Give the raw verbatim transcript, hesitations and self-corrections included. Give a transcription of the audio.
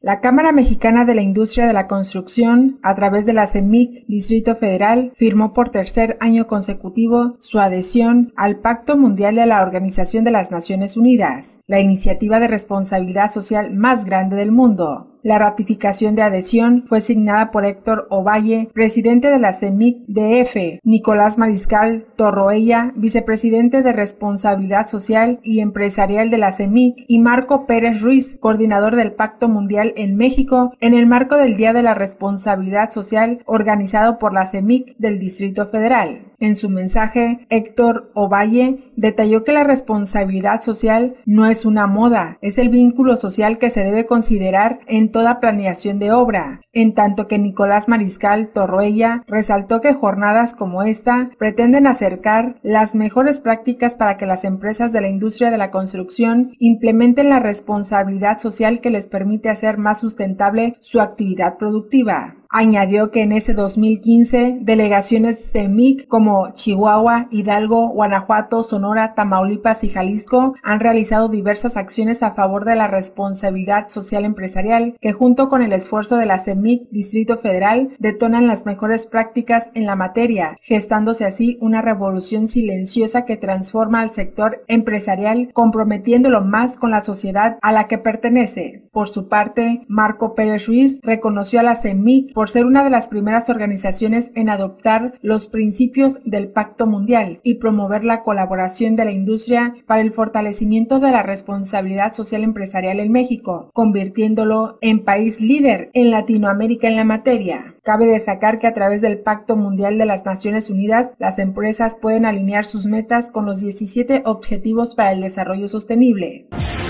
La Cámara Mexicana de la Industria de la Construcción, a través de la C E M I C Distrito Federal, firmó por tercer año consecutivo su adhesión al Pacto Mundial de la Organización de las Naciones Unidas, la iniciativa de responsabilidad social más grande del mundo. La ratificación de adhesión fue signada por Héctor Ovalle, presidente de la C E M I C D F, Nicolás Mariscal Torroella, vicepresidente de Responsabilidad Social y Empresarial de la C E M I C, y Marco Pérez Ruiz, coordinador del Pacto Mundial en México, en el marco del Día de la Responsabilidad Social organizado por la C E M I C del Distrito Federal. En su mensaje, Héctor Ovalle detalló que la responsabilidad social no es una moda, es el vínculo social que se debe considerar en toda planeación de obra, en tanto que Nicolás Mariscal Torroella resaltó que jornadas como esta pretenden acercar las mejores prácticas para que las empresas de la industria de la construcción implementen la responsabilidad social que les permite hacer más sustentable su actividad productiva. Añadió que en ese dos mil quince, delegaciones C E M I C como Chihuahua, Hidalgo, Guanajuato, Sonora, Tamaulipas y Jalisco han realizado diversas acciones a favor de la responsabilidad social empresarial que, junto con el esfuerzo de la C E M I C Distrito Federal, detonan las mejores prácticas en la materia, gestándose así una revolución silenciosa que transforma al sector empresarial, comprometiéndolo más con la sociedad a la que pertenece. Por su parte, Marco Pérez Ruiz reconoció a la C E M I C por ser una de las primeras organizaciones en adoptar los principios del Pacto Mundial y promover la colaboración de la industria para el fortalecimiento de la responsabilidad social empresarial en México, convirtiéndolo en país líder en Latinoamérica en la materia. Cabe destacar que a través del Pacto Mundial de las Naciones Unidas, las empresas pueden alinear sus metas con los diecisiete Objetivos para el Desarrollo Sostenible.